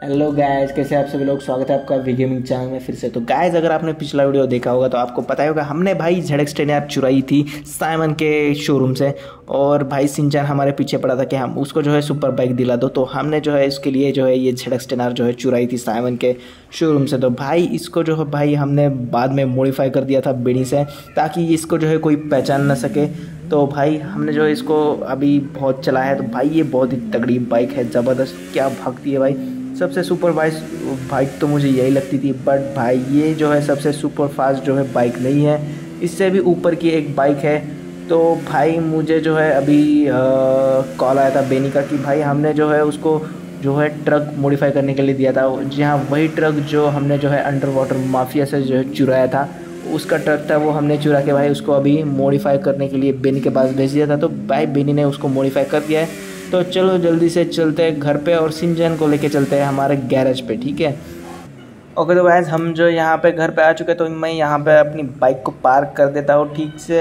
Hello guys, कैसे आप सभी लोग। स्वागत है आपका वी गेमिंग चैनल में फिर से। तो गाइस, अगर आपने पिछला वीडियो देखा होगा तो आपको पता ही होगा हमने भाई ZX-10 यार चुराई थी साइमन के शोरूम से। और भाई सिंचन हमारे पीछे पड़ा था कि हम उसको जो है सुपर बाइक दिला दो। तो हमने जो है इसके लिए जो है ये ZX-10 यार जो है चुराई थी साइमन के शोरूम से। तो भाई इसको जो है भाई हमने बाद में मॉडिफाई कर दिया था बेनी से, ताकि इसको जो है कोई पहचान ना सके। तो भाई हमने जो है इसको अभी बहुत चलाया है। तो भाई ये बहुत ही तगड़ी बाइक है, ज़बरदस्त, क्या भागती है भाई। सबसे सुपर बाइक तो मुझे यही लगती थी, बट भाई ये जो है सबसे सुपर फास्ट जो है बाइक नहीं है, इससे भी ऊपर की एक बाइक है। तो भाई मुझे जो है अभी कॉल आया था बेनी का कि भाई हमने जो है उसको जो है ट्रक मॉडिफाई करने के लिए दिया था। जी हाँ, वही ट्रक जो हमने जो है अंडर वाटर माफिया से जो है चुराया था, उसका ट्रक था, वो हमने चुरा के भाई उसको अभी मॉडिफाई करने के लिए बेनी के पास भेज दिया था। तो भाई बेनी ने उसको मॉडिफाई कर दिया है। तो चलो जल्दी से चलते हैं घर पे और सिंचन को लेके चलते हैं हमारे गैरेज पे, ठीक है। ओके, तो गाइस हम जो यहाँ पे घर पे आ चुके हैं। तो मैं यहाँ पे अपनी बाइक को पार्क कर देता हूँ ठीक से।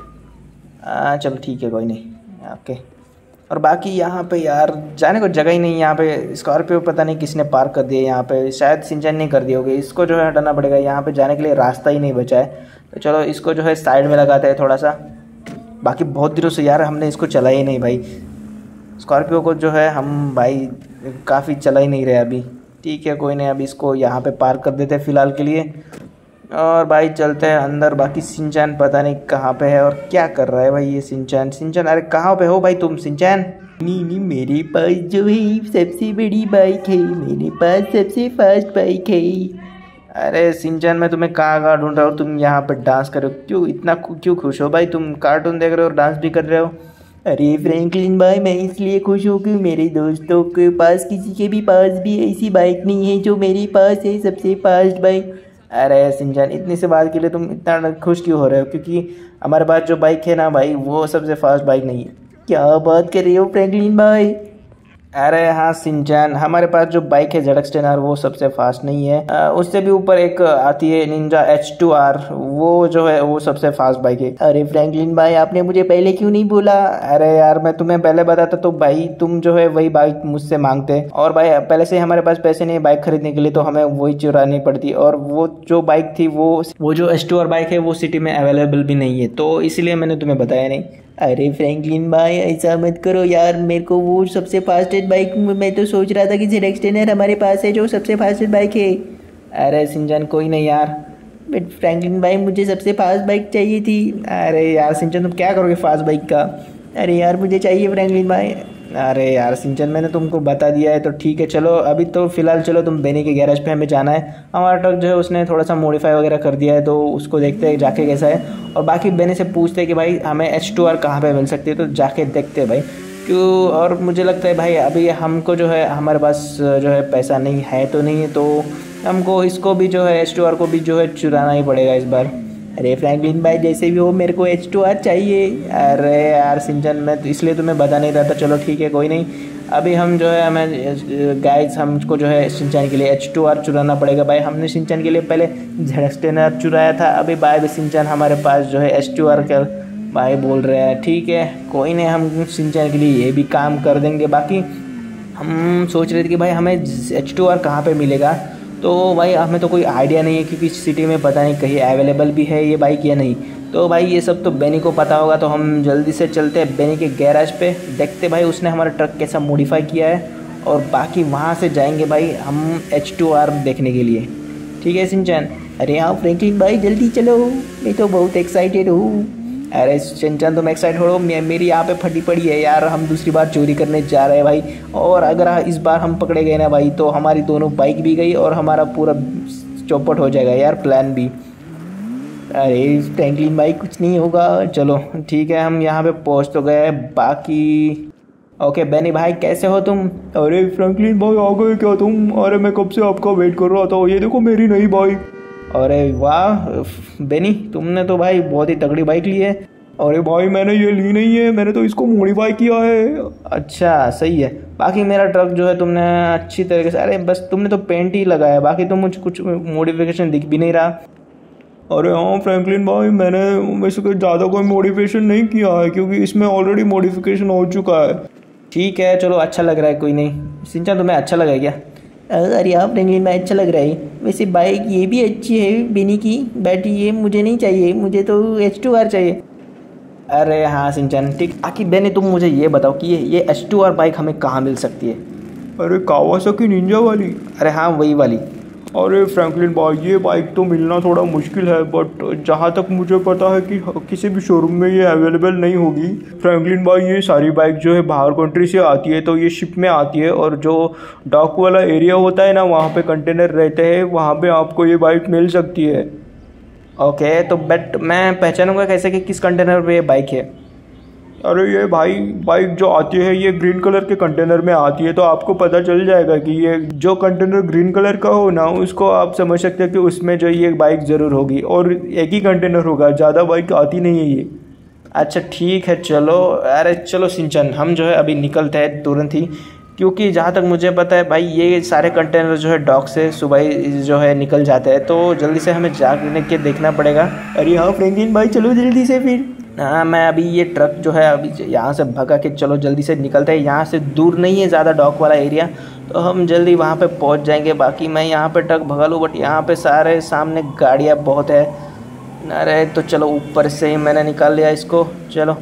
चलो ठीक है, कोई नहीं। ओके, और बाकी यहाँ पे यार जाने को जगह ही नहीं। यहाँ पे स्कॉर्पियो पता नहीं किसने पार्क कर दिया, यहाँ पे शायद सिंचन नहीं कर दिया होगी। इसको जो है हटाना पड़ेगा, यहाँ पे जाने के लिए रास्ता ही नहीं बचा है। तो चलो इसको जो है साइड में लगाते हैं थोड़ा सा। बाकी बहुत दिनों से यार हमने इसको चलाया ही नहीं भाई, स्कॉर्पियो को जो है हम भाई काफ़ी चला ही नहीं रहे अभी। ठीक है, कोई नहीं, अभी इसको यहाँ पे पार्क कर देते हैं फ़िलहाल के लिए। और भाई चलते हैं अंदर। बाकी सिंचन पता नहीं कहाँ पे है और क्या कर रहा है भाई ये सिंचन। अरे कहाँ पे हो भाई तुम सिंचन? नहीं, मेरे पास जो है सबसे बड़ी बाइक है, मेरे पास सबसे फास्ट बाइक है। अरे सिंचन, मैं तुम्हें कहाँ ढूंढ रहा हूँ, तुम यहाँ पे डांस कर रहे हो। क्यों इतना क्यों खुश हो भाई? तुम कार्टून देख रहे हो और डांस भी कर रहे हो। अरे फ्रैंकलिन भाई, मैं इसलिए खुश हूँ कि मेरे दोस्तों के पास किसी के भी पास भी ऐसी बाइक नहीं है जो मेरे पास है, सबसे फास्ट बाइक। अरे सिंचन, इतनी सी बात के लिए तुम इतना खुश क्यों हो रहे हो? क्योंकि हमारे पास जो बाइक है ना भाई, वो सबसे फास्ट बाइक नहीं है। क्या बात कर रहे हो फ्रैंकलिन भाई? अरे हाँ सिंचन, हमारे पास जो बाइक है ZX-10 R वो सबसे फास्ट नहीं है। उससे भी ऊपर एक आती है निंजा H2R, वो जो है वो सबसे फास्ट बाइक है। अरे फ्रैंकलिन भाई, आपने मुझे पहले क्यों नहीं बोला? अरे यार, मैं तुम्हें पहले बताता तो भाई तुम जो है वही बाइक मुझसे मांगते। और भाई पहले से हमारे पास पैसे नहीं बाइक खरीदने के लिए, तो हमें वही चुरानी पड़ती। और वो जो बाइक थी वो जो H2R बाइक है वो सिटी में अवेलेबल भी नहीं है, तो इसलिए मैंने तुम्हें बताया नहीं। अरे फ्रैंकलिन भाई, ऐसा मत करो यार, मेरे को वो सबसे फास्टेस्ट बाइक, मैं तो सोच रहा था कि ZX-10 हमारे पास है जो सबसे फास्टेस्ट बाइक है। अरे सिंचन, कोई नहीं यार। बट फ्रैंकलिन भाई, मुझे सबसे फास्ट बाइक चाहिए थी। अरे यार सिंचन, तुम क्या करोगे फास्ट बाइक का? अरे यार मुझे चाहिए फ्रैंकलिन भाई। अरे यार सिंचन, मैंने तुमको बता दिया है तो ठीक है। चलो अभी तो फिलहाल चलो तुम बेनी के गैरेज पे हमें जाना है। हमारा ट्रक जो है उसने थोड़ा सा मॉडिफाई वगैरह कर दिया है, तो उसको देखते हैं जाके कैसा है। और बाकी बेनी से पूछते हैं कि भाई हमें H2R कहाँ पे मिल सकती है, तो जाके देखते हैं भाई। क्यों? और मुझे लगता है भाई अभी हमको जो है हमारे पास जो है पैसा नहीं है, तो नहीं है, तो हमको इसको भी जो है H2R को भी जो है चुराना ही पड़ेगा इस बार। अरे फ्रैंकलिन भाई, जैसे भी हो मेरे को H2R चाहिए। अरे यार सिंचन, मैं तो इसलिए तुम्हें बता नहीं रहा था। चलो ठीक है, कोई नहीं। अभी हम जो है हमें गाइस हमको जो है सिंचन के लिए H2R चुराना पड़ेगा भाई। हमने सिंचन के लिए पहले ZX-10 चुराया था, अभी भाई सिंचन हमारे पास जो है H2R का भाई बोल रहे हैं। ठीक है, कोई नहीं, हम सिंचन के लिए ये भी काम कर देंगे। बाकी हम सोच रहे थे कि भाई हमें H2R कहाँ पे मिलेगा। तो भाई हमें तो कोई आइडिया नहीं है, क्योंकि सिटी में पता नहीं कहीं अवेलेबल भी है ये बाइक या नहीं। तो भाई ये सब तो बेनी को पता होगा। तो हम जल्दी से चलते हैं बेनी के गैराज पे, देखते भाई उसने हमारा ट्रक कैसा मॉडिफाई किया है। और बाकी वहाँ से जाएंगे भाई हम H2R देखने के लिए। ठीक है सिंचन? अरे हाँ फ्रैंकलिन भाई, जल्दी चलो, मैं तो बहुत एक्साइटेड हूँ। अरे सिंचन, तुम एक्साइट हो, मेरी यहाँ पे फटी पड़ी है यार। हम दूसरी बार चोरी करने जा रहे हैं भाई, और अगर इस बार हम पकड़े गए ना भाई, तो हमारी दोनों बाइक भी गई और हमारा पूरा चौपट हो जाएगा यार, प्लान भी। अरे फ्रैंकलिन भाई, कुछ नहीं होगा। चलो ठीक है, हम यहाँ पे पहुँच तो गए। बाकी ओके बेनी भाई, कैसे हो तुम? अरे फ्रैंकलिन भाई, आ गए क्या तुम? अरे मैं कब से आपका वेट कर रहा था। ये देखो मेरी नई बाइक। अरे वाह बेनी, तुमने तो भाई बहुत ही तगड़ी बाइक ली है। अरे भाई, मैंने ये ली नहीं है, मैंने तो इसको मॉडिफाई किया है। अच्छा सही है। बाकी मेरा ट्रक जो है तुमने अच्छी तरीके से, अरे बस तुमने तो पेंट ही लगाया, बाकी तो मुझे कुछ मॉडिफिकेशन दिख भी नहीं रहा। अरे हाँ फ्रैंकलिन भाई, मैंने इसके ज़्यादा कोई मॉडिफिकेशन नहीं किया है, क्योंकि इसमें ऑलरेडी मॉडिफिकेशन हो चुका है। ठीक है, चलो अच्छा लग रहा है, कोई नहीं। सिंचन, तुम्हें अच्छा लगा क्या? अरे हाँ फ्रैंकलिन भाई, अच्छा लग रहा है। वैसे बाइक ये भी अच्छी है बेनी की, बट ये मुझे नहीं चाहिए, मुझे तो H2R चाहिए। अरे हाँ सिंचन ठीक। आखिर बेनी तुम मुझे ये बताओ कि ये H2R बाइक हमें कहाँ मिल सकती है? अरे कावासाकी निंजा वाली। अरे हाँ वही वाली। अरे फ्रैंकलिन भाई ये बाइक तो मिलना थोड़ा मुश्किल है, बट जहाँ तक मुझे पता है कि किसी भी शोरूम में ये अवेलेबल नहीं होगी। फ्रैंकलिन भाई ये सारी बाइक जो है बाहर कंट्री से आती है, तो ये शिप में आती है, और जो डॉक वाला एरिया होता है ना, वहाँ पे कंटेनर रहते हैं, वहाँ पे आपको ये बाइक मिल सकती है। ओके तो बट मैं पहचानूंगा कैसे कि किस कंटेनर पे ये बाइक है? अरे ये भाई बाइक जो आती है ये ग्रीन कलर के कंटेनर में आती है, तो आपको पता चल जाएगा कि ये जो कंटेनर ग्रीन कलर का हो ना, उसको आप समझ सकते हैं कि उसमें जो ये बाइक ज़रूर होगी, और एक ही कंटेनर होगा, ज़्यादा बाइक आती नहीं है ये। अच्छा ठीक है चलो। अरे चलो सिंचन, हम जो है अभी निकलते हैं तुरंत ही, क्योंकि जहाँ तक मुझे पता है भाई ये सारे कंटेनर जो है डॉक से सुबह ही जो है निकल जाते हैं, तो जल्दी से हमें जाने के देखना पड़ेगा। अरे हाँ फ्रैंकलिन भाई, चलो जल्दी से फिर। हाँ मैं अभी ये ट्रक जो है अभी यहाँ से भगा के चलो जल्दी से निकलते हैं। यहाँ से दूर नहीं है ज़्यादा डॉक वाला एरिया, तो हम जल्दी वहाँ पे पहुँच जाएंगे। बाकी मैं यहाँ पे ट्रक भगा लूँ, बट यहाँ पे सारे सामने गाड़ियाँ बहुत है। अरे तो चलो ऊपर से ही मैंने निकाल लिया इसको। चलो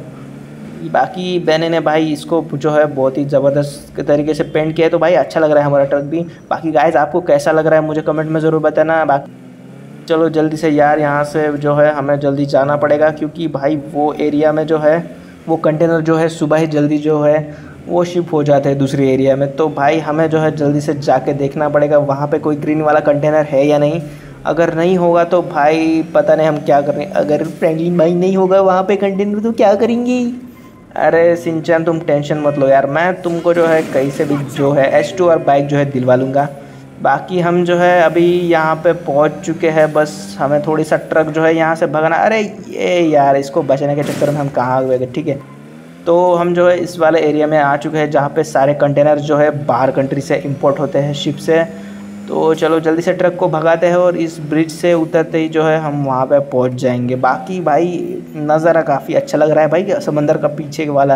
बाकी बहने ने भाई इसको जो है बहुत ही ज़बरदस्त तरीके से पेंट किया है, तो भाई अच्छा लग रहा है हमारा ट्रक भी। बाकी गाइस आपको कैसा लग रहा है मुझे कमेंट में ज़रूर बताना। बाकी चलो जल्दी से यार यहाँ से जो है हमें जल्दी जाना पड़ेगा, क्योंकि भाई वो एरिया में जो है वो कंटेनर जो है सुबह ही जल्दी जो है वो शिप हो जाते हैं दूसरी एरिया में। तो भाई हमें जो है जल्दी से जाके देखना पड़ेगा वहाँ पे कोई ग्रीन वाला कंटेनर है या नहीं। अगर नहीं होगा तो भाई पता नहीं हम क्या करें। अगर फ्रैंकलिन भाई नहीं होगा वहाँ पे कंटेनर, तो क्या करेंगे? अरे सिंचन तुम टेंशन मत लो यार, मैं तुमको जो है कहीं से भी जो है H2R बाइक जो है दिलवा लूँगा। बाकी हम जो है अभी यहाँ पे पहुँच चुके हैं, बस हमें थोड़ी सा ट्रक जो है यहाँ से भगाना। अरे ये यार इसको बचने के चक्कर में हम कहाँ हुए गए। ठीक है तो हम जो है इस वाले एरिया में आ चुके हैं जहाँ पे सारे कंटेनर जो है बाहर कंट्री से इंपोर्ट होते हैं शिप से। तो चलो जल्दी से ट्रक को भगाते हैं, और इस ब्रिज से उतरते ही जो है हम वहाँ पे पहुँच जाएंगे। बाकी भाई नज़ारा काफ़ी अच्छा लग रहा है भाई, समंदर का पीछे वाला।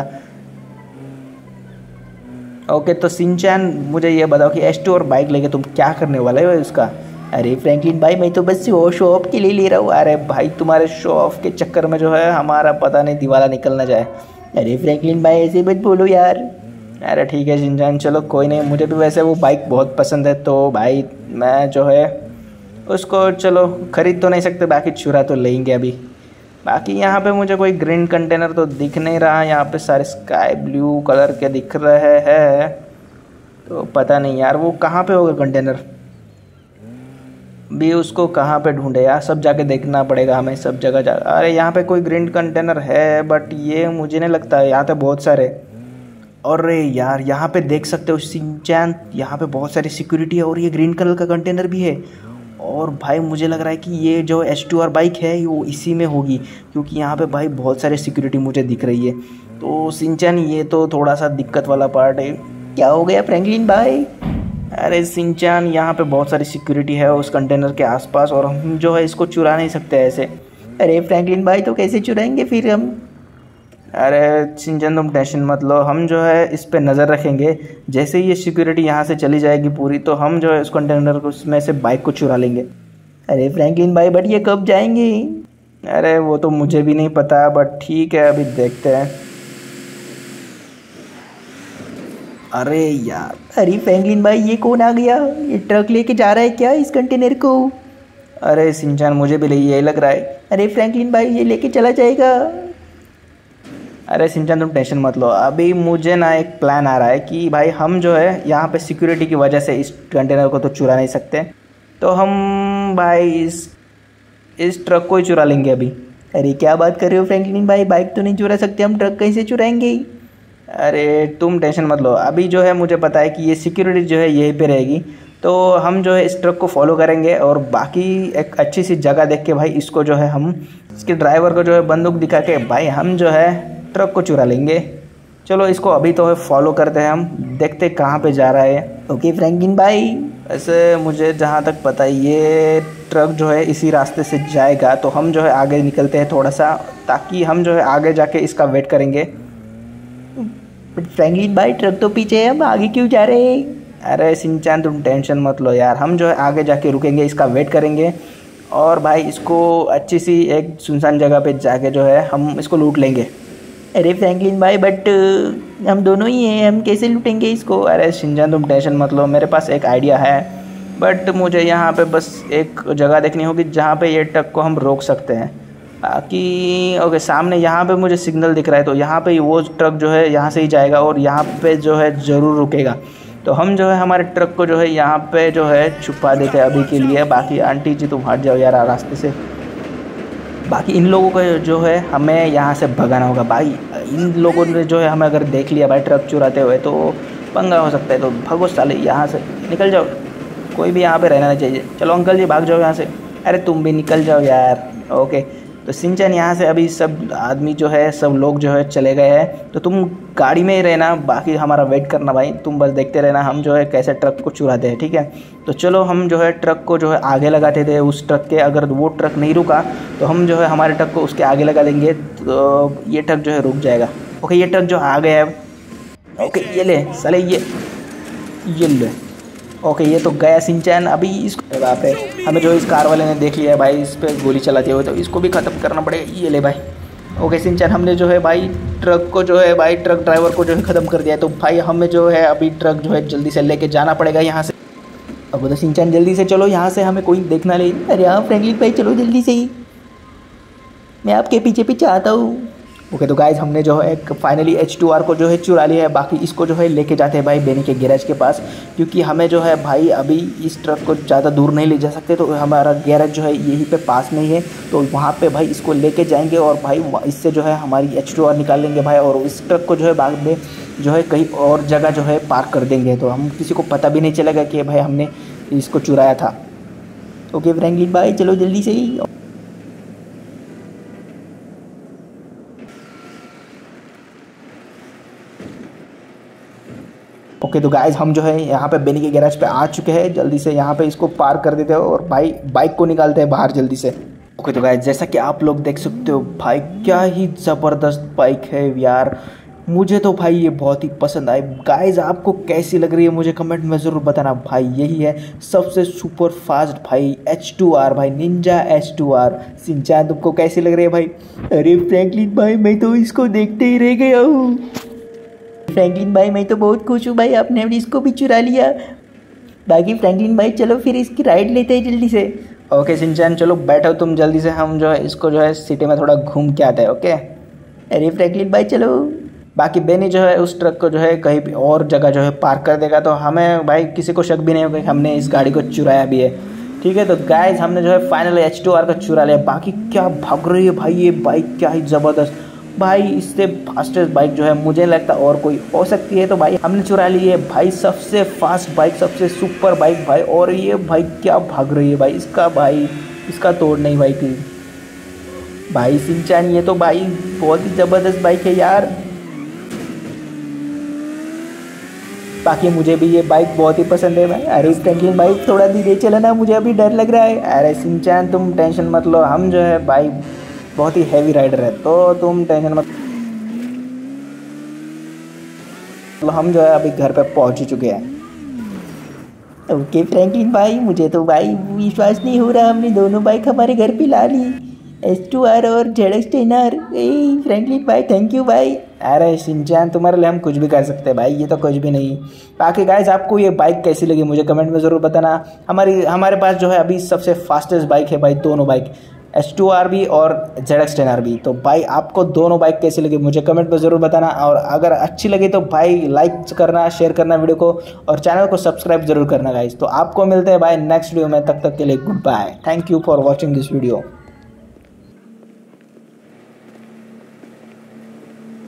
ओके तो सिंचन मुझे ये बताओ कि H2R बाइक लेके तुम क्या करने वाले हो उसका? अरे फ्रैंकलिन भाई, मैं तो बस शो ऑफ के लिए ले रहा हूँ। अरे भाई तुम्हारे शो ऑफ के चक्कर में जो है हमारा पता नहीं दिवाला निकल ना जाए। अरे फ्रैंकलिन भाई ऐसे मत बोलो यार। अरे ठीक है सिंचन चलो कोई नहीं, मुझे भी वैसे वो बाइक बहुत पसंद है, तो भाई मैं जो है उसको चलो ख़रीद तो नहीं सकते, बाकी चुरा तो लेंगे अभी। बाकी यहाँ पे मुझे कोई ग्रीन कंटेनर तो दिख नहीं रहा, यहाँ पे सारे स्काई ब्लू कलर के दिख रहे हैं, तो पता नहीं यार वो कहाँ पे होगा कंटेनर भी, उसको कहाँ पे ढूंढे यार, सब जाके देखना पड़ेगा हमें, सब जगह जा। अरे यहाँ पे कोई ग्रीन कंटेनर है, बट ये मुझे नहीं लगता है, यहाँ पे बहुत सारे। अरे यार यहाँ पे देख सकते हो सिंचन, यहाँ पे बहुत सारी सिक्योरिटी है, और ये ग्रीन कलर का कंटेनर भी है। और भाई मुझे लग रहा है कि ये जो H2R बाइक है वो इसी में होगी, क्योंकि यहाँ पे भाई बहुत सारे सिक्योरिटी मुझे दिख रही है। तो सिंचन ये तो थोड़ा सा दिक्कत वाला पार्ट है। क्या हो गया फ्रैंकलिन भाई? अरे सिंचन यहाँ पे बहुत सारी सिक्योरिटी है उस कंटेनर के आसपास, और हम जो है इसको चुरा नहीं सकते ऐसे। अरे फ्रैंकलिन भाई तो कैसे चुराएंगे फिर हम? अरे सिंचन तुम टेंशन मत लो, हम जो है इस पे नज़र रखेंगे। जैसे ही ये सिक्योरिटी यहाँ से चली जाएगी पूरी, तो हम जो है उस कंटेनर को उसमें से बाइक को चुरा लेंगे। अरे फ्रैंकलिन भाई बट ये कब जाएंगे? अरे वो तो मुझे भी नहीं पता, बट ठीक है अभी देखते हैं। अरे यार, अरे फ्रैंकलिन भाई ये कौन आ गया? ये ट्रक लेके जा रहा है क्या इस कंटेनर को? अरे सिंचन मुझे भी यही लग रहा है। अरे फ्रैंकलिन भाई ये लेके चला जाएगा। अरे सिंचन तुम टेंशन मत लो, अभी मुझे ना एक प्लान आ रहा है कि भाई हम जो है यहाँ पे सिक्योरिटी की वजह से इस कंटेनर को तो चुरा नहीं सकते, तो हम भाई इस ट्रक को ही चुरा लेंगे अभी। अरे क्या बात कर रहे हो फ्रैंकलिन भाई, बाइक तो नहीं चुरा सकते हम, ट्रक कैसे चुराएंगे? अरे तुम टेंशन मत लो, अभी जो है मुझे पता है कि ये सिक्योरिटी जो है यहीं पे रहेगी, तो हम जो है इस ट्रक को फॉलो करेंगे, और बाकी एक अच्छी सी जगह देख के भाई इसको जो है हम इसके ड्राइवर को जो है बंदूक दिखा के भाई हम जो है ट्रक को चुरा लेंगे। चलो इसको अभी तो है फॉलो करते हैं, हम देखते कहाँ पे जा रहा है। ओके फ्रैंकलिन भाई। ऐसे मुझे जहाँ तक पता है ये ट्रक जो है इसी रास्ते से जाएगा, तो हम जो है आगे निकलते हैं थोड़ा सा, ताकि हम जो है आगे जाके इसका वेट करेंगे। फ्रैंकलिन भाई ट्रक तो पीछे है, हम आगे क्यों जा रहे हैं? अरे सिंचान तुम टेंशन मत लो यार, हम जो है आगे जाके रुकेंगे, इसका वेट करेंगे और भाई इसको अच्छी सी एक सुनसान जगह पे जाके जो है हम इसको लूट लेंगे। अरे फ्रैंकलिन भाई बट हम दोनों ही हैं, हम कैसे लूटेंगे इसको? अरे सिंचान तुम टेंशन मत लो, मेरे पास एक आइडिया है, बट मुझे यहाँ पे बस एक जगह देखनी होगी जहाँ पे ये ट्रक को हम रोक सकते हैं। बाकी ओके, सामने यहाँ पे मुझे सिग्नल दिख रहा है, तो यहाँ पे वो ट्रक जो है यहाँ से ही जाएगा और यहाँ पे जो है ज़रूर रुकेगा। तो हम जो है हमारे ट्रक को जो है यहाँ पे जो है छुपा देते हैं अभी के लिए। बाकी आंटी जी तुम हट जाओ यार रास्ते से। बाकी इन लोगों को जो है हमें यहाँ से भगाना होगा भाई। इन लोगों ने जो है हमें अगर देख लिया भाई ट्रक चुराते हुए तो पंगा हो सकता है, तो भगो साले यहाँ से, निकल जाओ, कोई भी यहाँ पे रहना नहीं चाहिए। चलो अंकल जी भाग जाओ यहाँ से। अरे तुम भी निकल जाओ यार। ओके, तो सिंचन यहाँ से अभी सब आदमी जो है सब लोग जो है चले गए हैं, तो तुम गाड़ी में ही रहना, बाकी हमारा वेट करना भाई, तुम बस देखते रहना हम जो है कैसे ट्रक को चुराते हैं, ठीक है। तो चलो हम जो है ट्रक को जो है आगे लगाते थे उस ट्रक के, अगर वो ट्रक नहीं रुका तो हम जो है हमारे ट्रक को उसके आगे लगा देंगे, तो ये ट्रक जो है रुक जाएगा। ओके, ये ट्रक जो आ गया है, ओके ये ले साले, ये ले। ओके, ये तो गया सिंचन। अभी इसको वहाँ पे हमें जो इस कार वाले ने देख लिया है भाई इस पर गोली चलाते हुए, तो इसको भी ख़त्म करना पड़ेगा। ये ले भाई। ओके सिंचन, हमने जो है भाई ट्रक को जो है भाई ट्रक ड्राइवर को जो है ख़त्म कर दिया है, तो भाई हमें जो है अभी ट्रक जो है जल्दी से लेके जाना पड़ेगा यहाँ से। अब तो सिंचन जल्दी से चलो यहाँ से, हमें कोई देखना नहीं। अरे हाँ फ्रैंकलिन भाई चलो जल्दी से ही, मैं आपके पीछे पीछे आता हूँ। ओके, तो गाइज हमने जो है फाइनली H2R को जो है चुरा लिया है। बाकी इसको जो है लेके जाते हैं भाई बेनी के गैराज के पास, क्योंकि हमें जो है भाई अभी इस ट्रक को ज़्यादा दूर नहीं ले जा सकते, तो हमारा गैराज जो है यहीं पे पास में ही है, तो वहाँ पे भाई इसको लेके जाएंगे और भाई इससे जो है हमारी H2R निकाल लेंगे भाई, और इस ट्रक को जो है बाद में जो है कहीं और जगह जो है पार्क कर देंगे, तो हम किसी को पता भी नहीं चलेगा कि भाई हमने इसको चुराया था। ओके फ्रैंकलिन भाई चलो जल्दी से ही। ओके, तो गाइज हम जो है यहाँ पे बेनी के गैराज पे आ चुके हैं, जल्दी से यहाँ पे इसको पार्क कर देते हैं और भाई बाइक को निकालते हैं बाहर जल्दी से। ओके, तो गाइज जैसा कि आप लोग देख सकते हो भाई क्या ही ज़बरदस्त बाइक है यार, मुझे तो भाई ये बहुत ही पसंद आई। गाइज आपको कैसी लग रही है मुझे कमेंट में ज़रूर बताना भाई। यही है सबसे सुपर फास्ट भाई H2R भाई, निंजा H2R। सिंचान तुमको कैसी लग रही है भाई? अरे फ्रैंकलिन भाई मैं तो इसको देखते ही रह गया हूँ। फ्रैंकलिन भाई मैं तो बहुत खुश हूँ भाई, आपने इसको भी चुरा लिया। बाकी फ्रैंकलिन भाई चलो फिर इसकी राइड लेते हैं जल्दी से। ओके सिंचन चलो बैठो तुम जल्दी से, हम जो है इसको जो है सिटी में थोड़ा घूम के आते हैं। ओके अरे फ्रैंकलिन भाई चलो। बाकी बेनी जो है उस ट्रक को जो है कहीं भी और जगह जो है पार्क कर देगा, तो हमें भाई किसी को शक भी नहीं होगा कि हमने इस गाड़ी को चुराया भी है, ठीक है। तो गाइज हमने जो है फाइनली H2R को चुरा लिया। बाकी क्या भाग रही है भाई ये बाइक, क्या ही ज़बरदस्त भाई, इससे फास्टेस्ट बाइक जो है मुझे लगता है और कोई हो सकती है, तो भाई हमने चुरा ली है भाई सबसे फास्ट बाइक, सबसे सुपर बाइक भाई। और ये भाई क्या भाग रही है भाई, इसका तोड़ नहीं भाई थी भाई सिंचान, ये तो भाई बहुत ही ज़बरदस्त बाइक है यार। बाकी मुझे भी ये बाइक बहुत ही पसंद है भाई। अरे फ्रैंकलिन भाई थोड़ा धीरे चलाना, मुझे अभी डर लग रहा है। अरे सिंचान तुम टेंशन मत लो, हम जो है भाई बहुत ही हैवी राइडर है, तो तुम टेंशन मत। हम जो है अभी घर पे पहुंच ही चुके हैं। ओके फ्रैंकलिन भाई मुझे तो भाई विश्वास नहीं हो रहा, हमने दोनों बाइक हमारे घर पे ला ली, H2R और ZX 10R। फ्रैंकलिन भाई थैंक यू भाई। अरे सिंचान तुम्हारे लिए हम कुछ भी कर सकते हैं भाई, ये तो कुछ भी नहीं। बाकी गाइज आपको ये बाइक कैसी लगी मुझे कमेंट में ज़रूर बताना। हमारे पास जो है अभी सबसे फास्टेस्ट बाइक है भाई, दोनों बाइक H2R भी और ZX 10R भी। तो भाई आपको दोनों बाइक कैसी लगी मुझे कमेंट में ज़रूर बताना, और अगर अच्छी लगी तो भाई लाइक करना, शेयर करना वीडियो को, और चैनल को सब्सक्राइब जरूर करना गाइज। तो आपको मिलते हैं भाई नेक्स्ट वीडियो में, तब तक के लिए goodbye, thank you for watching this video.